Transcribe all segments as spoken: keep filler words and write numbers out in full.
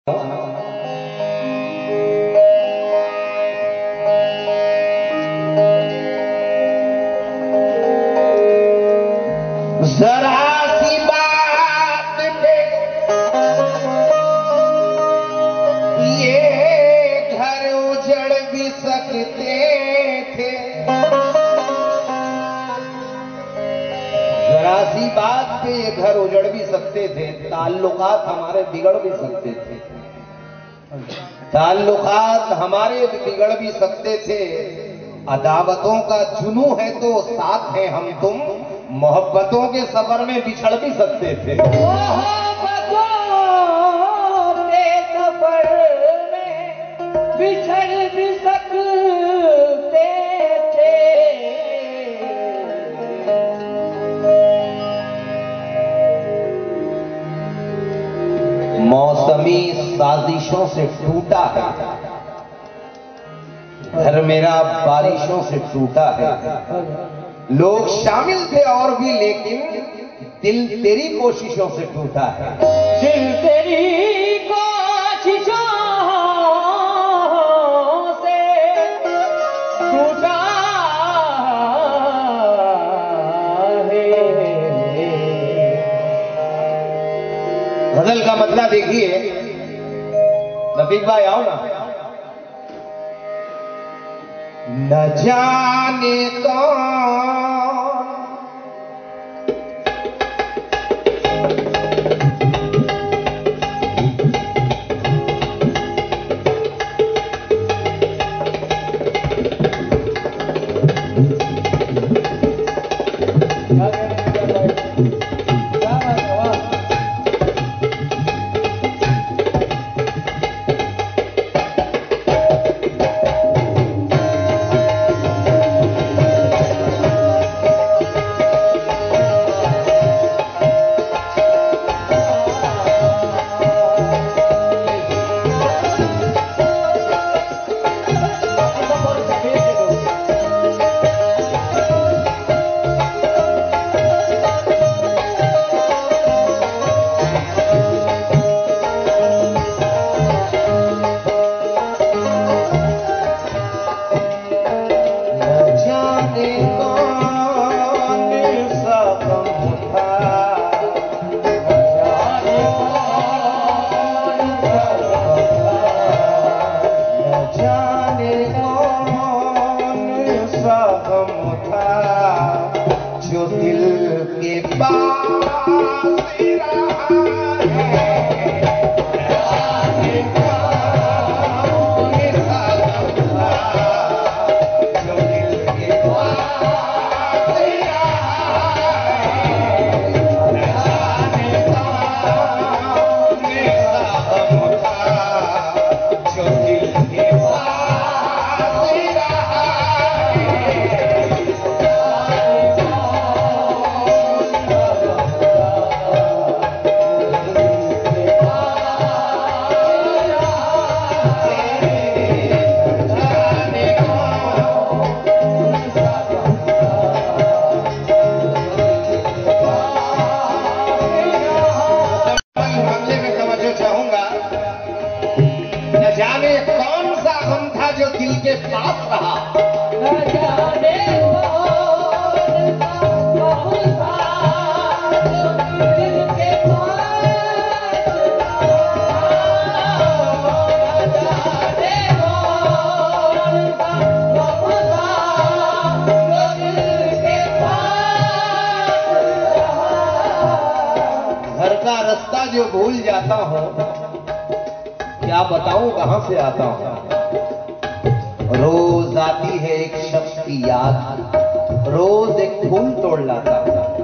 जरा सी बात पे ये घर उजड़ भी सकते थे। जरा सी बात पे ये घर उजड़ भी सकते थे, ताल्लुकात हमारे बिगड़ भी सकते थे, ताल्लुकात हमारे बिगड़ भी सकते थे। अदावतों का जुनू है तो साथ हैं हम तुम, मोहब्बतों के सफर में बिछड़ भी सकते थे। मोहब्बतों के सफर में बिछड़ भी सकते थे। मौसमी साजिशों से टूटा है घर मेरा, बारिशों से टूटा है। लोग शामिल थे और भी, लेकिन दिल तेरी कोशिशों से टूटा है। दिल तेरी कोशिशों से टूटा है। गजल का मतलब देखिए, नफीक भाई आओ ना। न जाने कौन जो दिल के पास के पास रहा। न जाने कौन कौन था जो दिल के पास रहा। न जाने कौन कौन था जो दिल के पास रहा। घर का रास्ता जो भूल जाता हूँ, क्या बताऊं कहां से आता हूं। रोज आती है एक शख्स की याद, रोज एक फूल तोड़ लाता।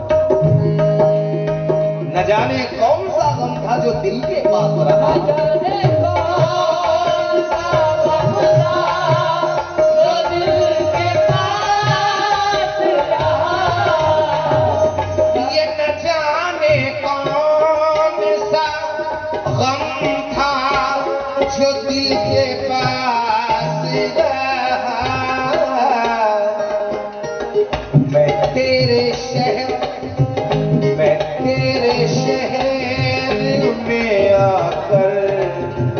न जाने कौन सा गम था जो दिल के पास रहा। न जाने कौन सा गम था जो दिल के पास रहा। ये न जाने कौन सा गम था जो दिल के पास रहा। मैं तेरे शहर मैं तेरे शहर में आकर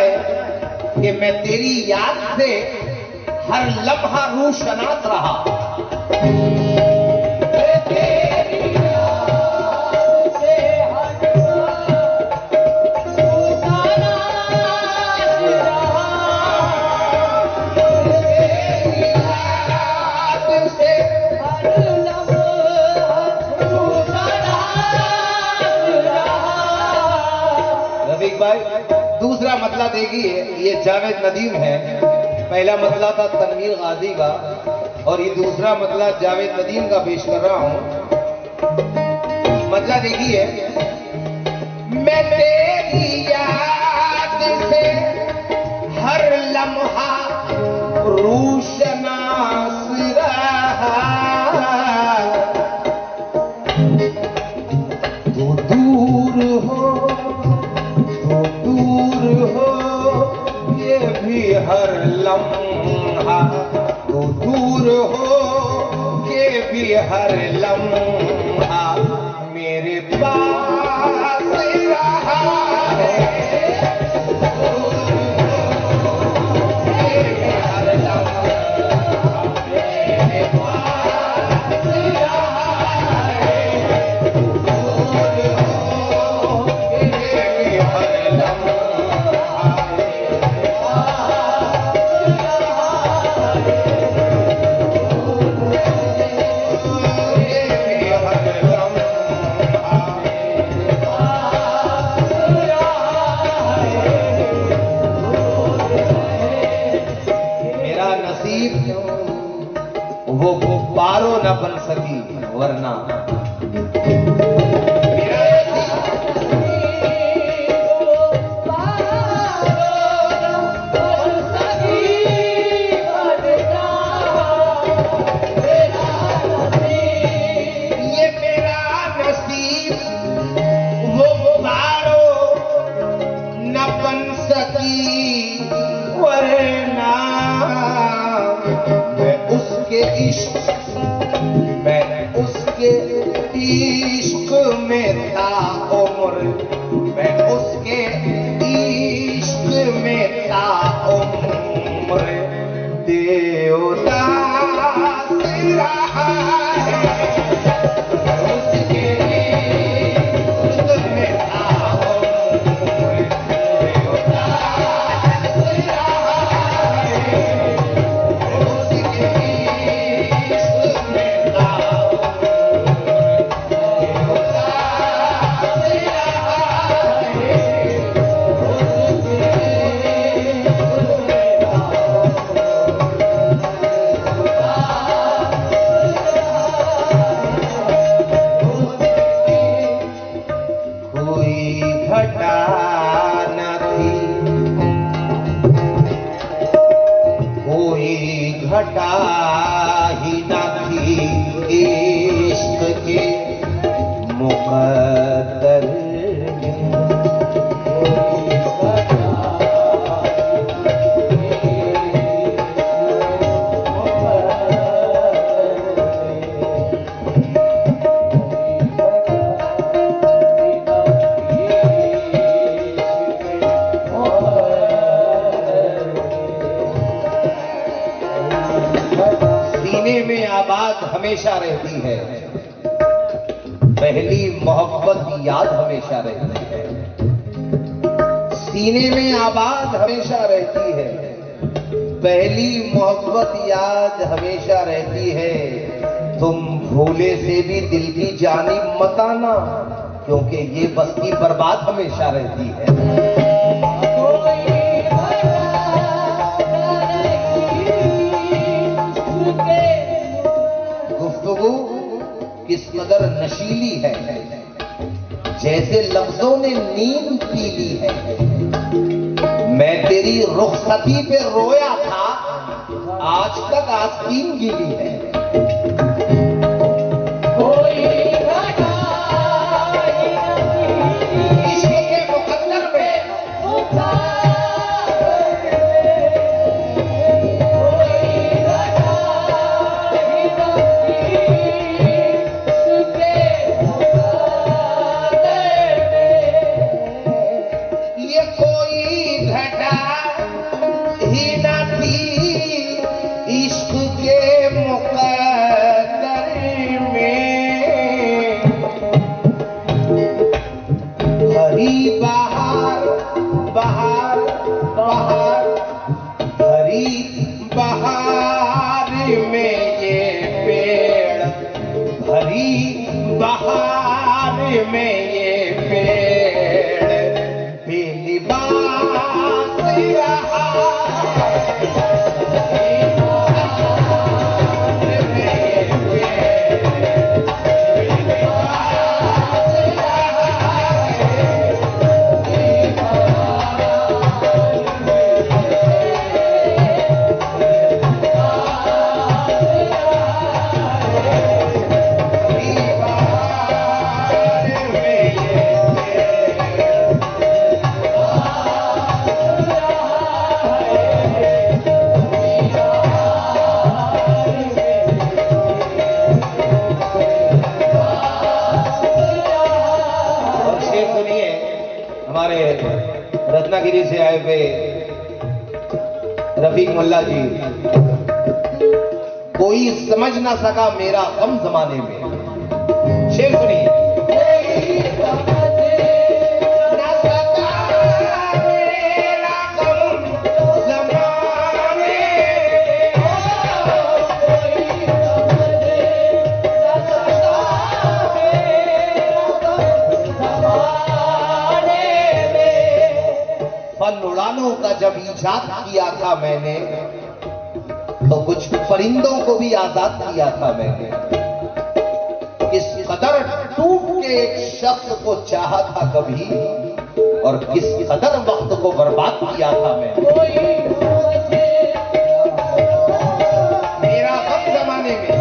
है कि मैं तेरी याद से हर लम्हा रूशनास रहा। दूसरा मतला देखिए, ये जावेद नदीम है। पहला मतला था तनवीर गाजी का और ये दूसरा मतला जावेद नदीम का पेश कर रहा हूं। मतला देखिए, मैं तेरी याद से हर लम्हा रूशनास रहा, तू दूर हो हर लम्हा, तो दूर हो के भी हर लम्हा मेरे पास रहा है। हर लम्हा मेरे पास रहा है, दूर हो के भी हर लम्हा वो गुब्बारों न बन सकी वरना ये मेरा नसीब वो गुब्बारों न बन सकी वरना उसके इश्क मैं उसके इश्क में था उम्र, मैं उसके इश्क में था उम्र, देवदास रहा है। उसके इश्क में था उम्र, देवदास रहा है। घटा ही न थी इश्क के मुकद्दर में आबाद हमेशा रहती है, पहली मोहब्बत याद हमेशा रहती है। सीने में आबाद हमेशा रहती है, पहली मोहब्बत याद हमेशा रहती है। तुम भूले से भी दिल की जानिब मत आना, क्योंकि ये बस्ती बर्बाद हमेशा रहती है। किस कदर नशीली है, जैसे लफ्जों ने नींद पी ली है। मैं तेरी रुखसती पे रोया था, आज तक आस्तीन गिली है। इश्क के मुकद्दर में घटा भरी बहार में ये पेड़, भरी बहार में ये पेड़ बेलिबास रहा। रत्नागिरी से आए हुए रफीक मुल्ला जी, कोई समझ ना सका मेरा गम जमाने में। शेर सुनिए। का जब इजाद किया था मैंने, तो कुछ परिंदों को भी आजाद किया था मैंने। किस कदर टूट के एक शख्स को चाहा था कभी, और किस कदर वक्त को बर्बाद किया था मैंने। मेरा वक्त जमाने में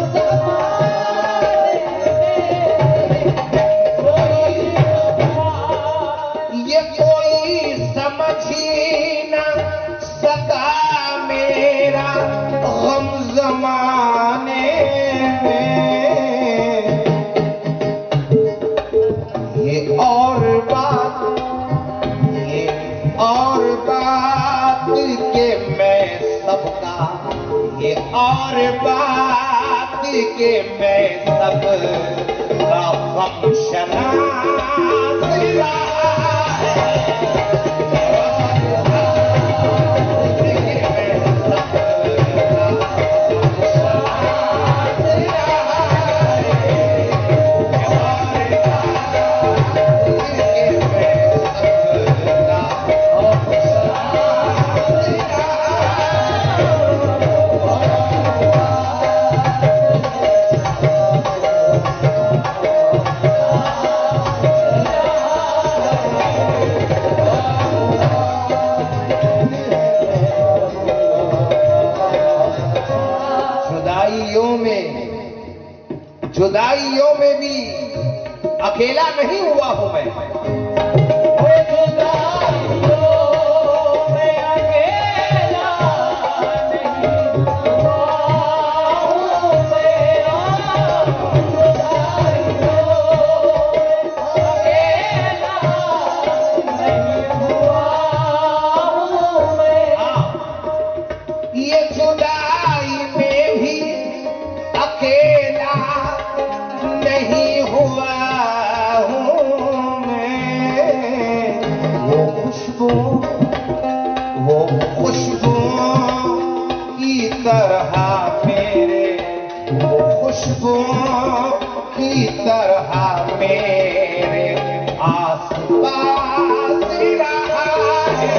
ये कोई समझ ही न सका मेरा गम जमाने में। ये और बात, ये और बात के मैं सबका, ये और बात के मैं सबका गम शनास रहा। जुदाइयों में भी अकेला नहीं हुआ हूं मैं। की तरह मेरे आसपास रहा है।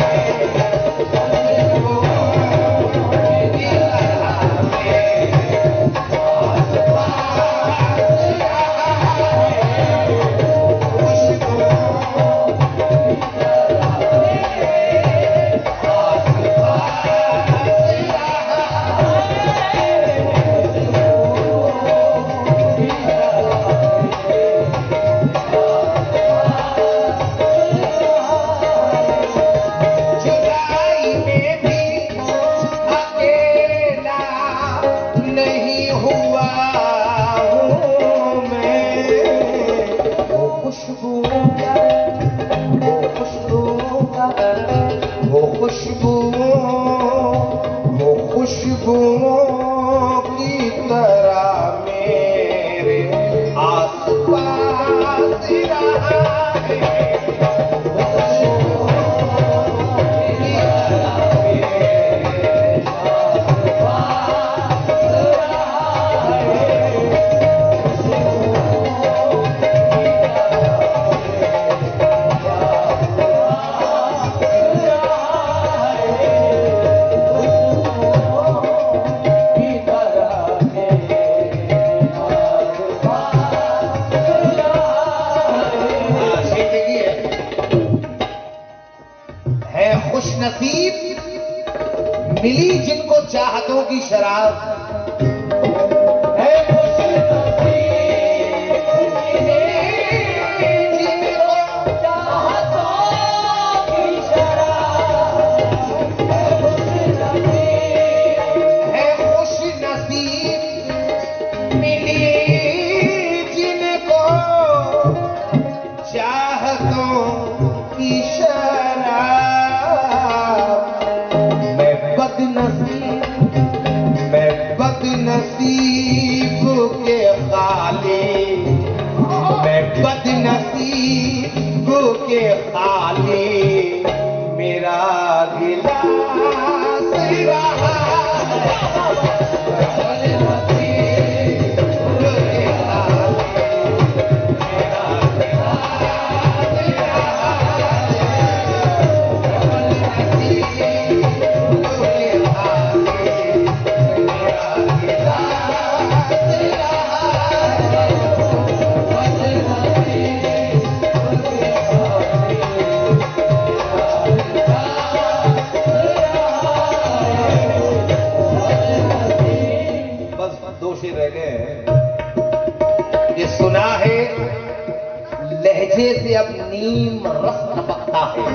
मिली जिनको चाहतों की शराब है खुश नसीब जिनको चाहतों की शराब है खुश नसीब है खुश नसीब मिली जिनको चाहतों की शराब। मैं बदनसीब मैं बदनसीब के खाली मैं बदनसीब के खाली मेरा गिलास रहा लहजे से अब नीम रस टपकता है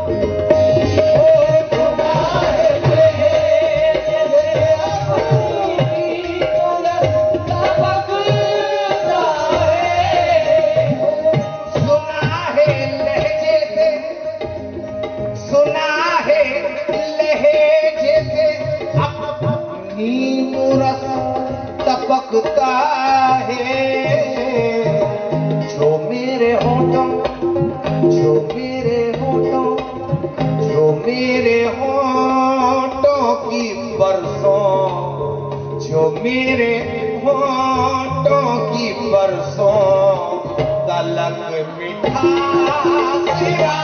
सुना है लहजे से सुना है लहजे से अब नीम रस टपकता है जो मेरे होठों जो मेरे होठों जो मेरे होठों की बरसों जो मेरे होठों की बरसों तलक मिठास रहा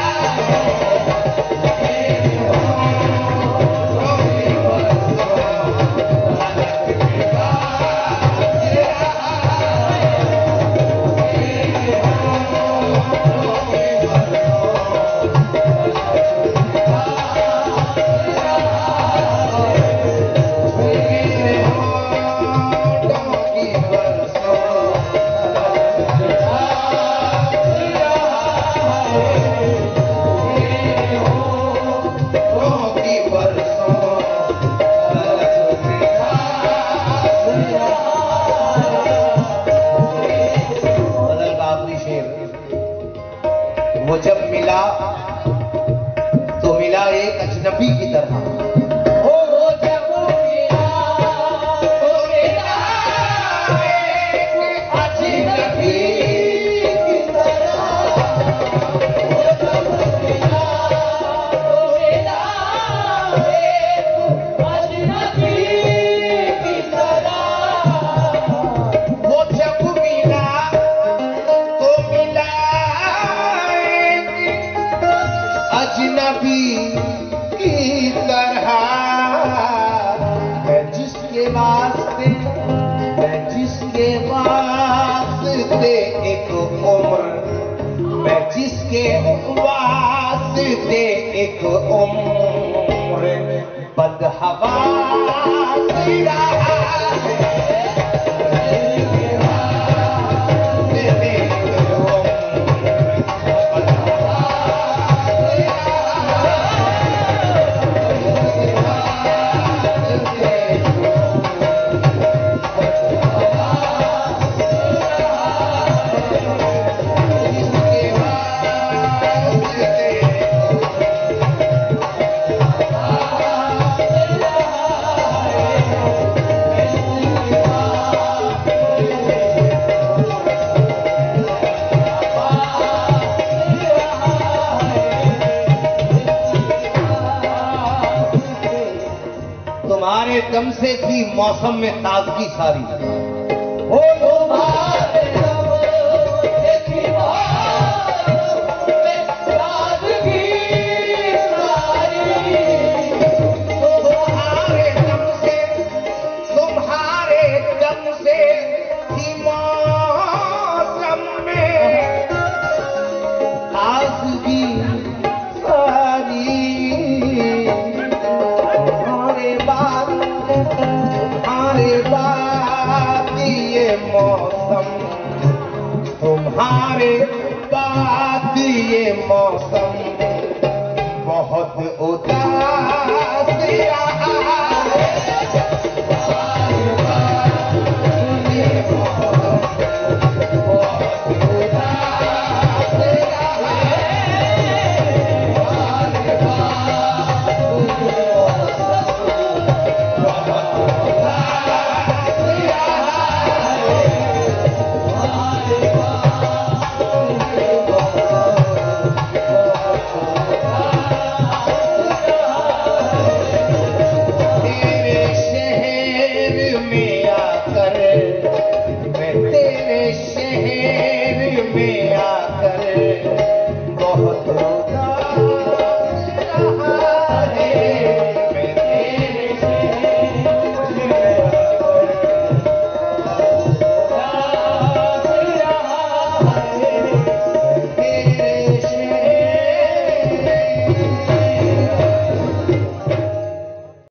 वो जब मिला तो मिला एक अजनबी की तरह ओ जब मिला तो मिला एक अजनबी की तरह ओ जब मिला तो मिला एक अजनबी की तरह वो जब मिला तो मिला अजनबी की तरह मैं जिसके वास्ते मैं जिसके वास्ते एक उम्र मैं जिसके वास्ते एक उम्र बदहवास रहा तुम्हारे दम से थी मौसम में ताजगी सारी ओ तुम्हारे दम से थी मौसम में ताजगी सारी तुम्हारे दम से तुम्हारे दम से थी मौसम में ताजगी सारी तुम्हारे बाद ये मौसम बहुत उदास